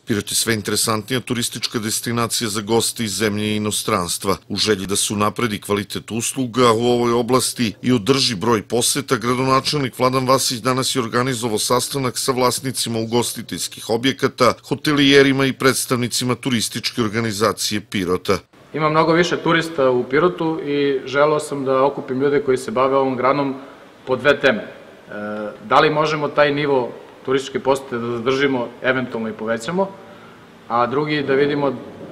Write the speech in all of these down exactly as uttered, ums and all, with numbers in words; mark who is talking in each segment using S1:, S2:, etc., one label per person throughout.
S1: Pirot je sve interesantnija turistička destinacija za goste iz zemlje i inostranstva. U želji da se unapredi kvalitet usluga u ovoj oblasti i održi broj poseta, gradonačelnik Vladan Vasić danas je organizovao sastanak sa vlasnicima ugostiteljskih objekata, hotelijerima i predstavnicima turističke organizacije Pirota.
S2: Ima mnogo više turista u Pirotu i želeo sam da okupim ljude koji se bave ovom granom po dve teme. Da li možemo taj nivo turističke posete da zadržimo, eventualno i povećamo, a drugi da vidimo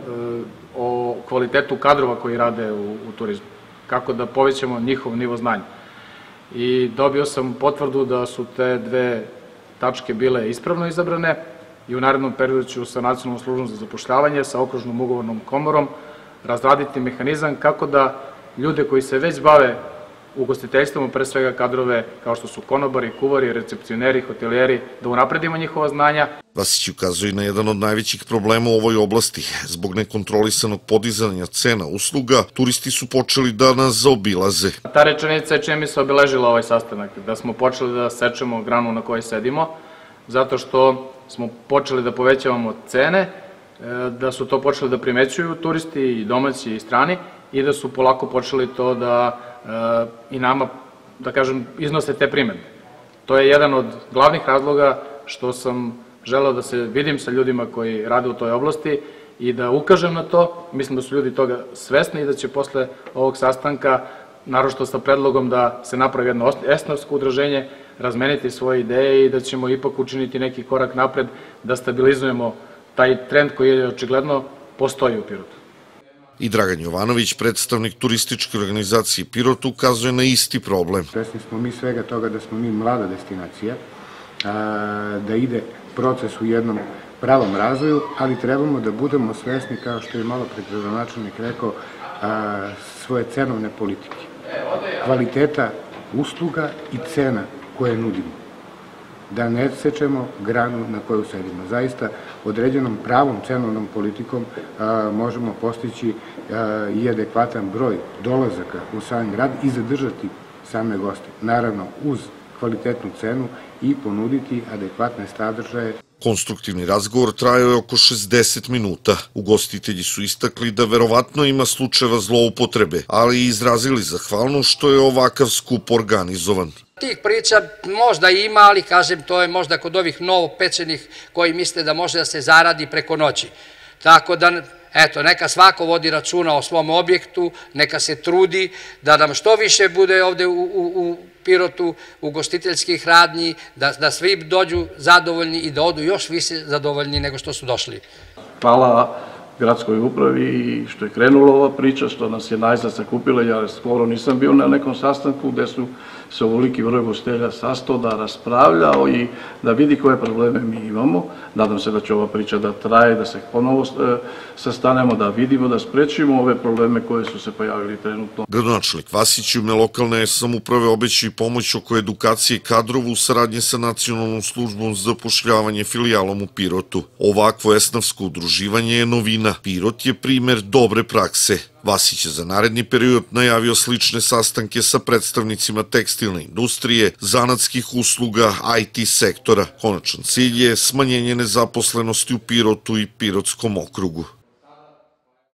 S2: o kvalitetu kadrova koji rade u turizmu, kako da povećamo njihov nivo znanja. I dobio sam potvrdu da su te dve tačke bile ispravno izabrane i u narednom periodu ću sa Nacionalnom službom za zapošljavanje, sa okružnom ugovornom komorom razraditi mehanizam kako da ljude koji se već bave ugostiteljstvom, pre svega kadrove kao što su konobari, kuvari, recepcioneri, hotelijeri, da unapredimo njihova znanja.
S1: Vasić ukazuje na jedan od najvećih problema u ovoj oblasti. Zbog nekontrolisanog podizanja cena usluga, turisti su počeli da nas zaobilaze.
S2: Ta rečenica je čime mi se obeležila ovaj sastanak, da smo počeli da sečemo granu na kojoj sedimo, zato što smo počeli da povećavamo cene, da su to počeli da primećuju turisti i domaći i strani i da su polako počeli to da i nama, da kažem, iznose te primedbe. To je jedan od glavnih razloga što sam želeo da se vidim sa ljudima koji rade u toj oblasti i da ukažem na to. Mislim da su ljudi toga svesni i da će posle ovog sastanka, naročito sa predlogom da se napravi jedno esnafsko udruženje, razmeniti svoje ideje i da ćemo ipak učiniti neki korak napred da stabilizujemo taj trend koji je očigledno postoji u Pirotu.
S1: I Dragan Jovanović, predstavnik turističke organizacije Pirot, ukazuje na isti problem.
S3: Svesni smo mi svega toga da smo mi mlada destinacija, da ide proces u jednom pravom razvoju, ali trebamo da budemo svesni, kao što je malo pre gradonačelnik rekao, svoje cenovne politike. Kvaliteta usluga i cena koje nudimo. Da ne sečemo granu na koju sedimo. Zaista, određenom pravom cenovnom politikom možemo postići i adekvatan broj dolazaka u sam grad i zadržati same goste. Naravno, uz kvalitetnu cenu i ponuditi adekvatne sadržaje.
S1: Konstruktivni razgovor trajao je oko šezdeset minuta. Ugostitelji su istakli da verovatno ima slučajeva zloupotrebe, ali i izrazili zahvalnost što je ovakav skup organizovan.
S4: Tih priča možda ima, ali kažem, to je možda kod ovih novopečenih koji misle da može da se zaradi preko noći. Tako da, eto, neka svako vodi računa o svom objektu, neka se trudi da nam što više bude ovde u Pirotu ugostiteljskih radnji, da svi dođu zadovoljni i da odu još više zadovoljni nego što su došli.
S5: Hvala gradskoj upravi i što je krenula ova priča, što nas je najzad sakupila. Ja skoro nisam bio na nekom sastanku gde su se ovoliki broj gostelja sastao, da raspravljao i da vidi koje probleme mi imamo. Nadam se da će ova priča da traje, da se ponovo sastanemo, da vidimo, da sprečimo ove probleme koje su se pojavili trenutno.
S1: Gradonačelnik Vasić u ime lokalne samouprave obećao i pomoć oko edukacije kadrova u saradnji sa Nacionalnom službom za zapošljavanje filijalom u Pirotu. Ovakvo esnafsko udruživanje je novina. Pirot je primer dobre prakse. Vasić je za naredni period najavio slične sastanke sa predstavnicima tekstilne industrije, zanatskih usluga, I T sektora. Konačan cilj je smanjenje nezaposlenosti u Pirotu i Pirotskom okrugu.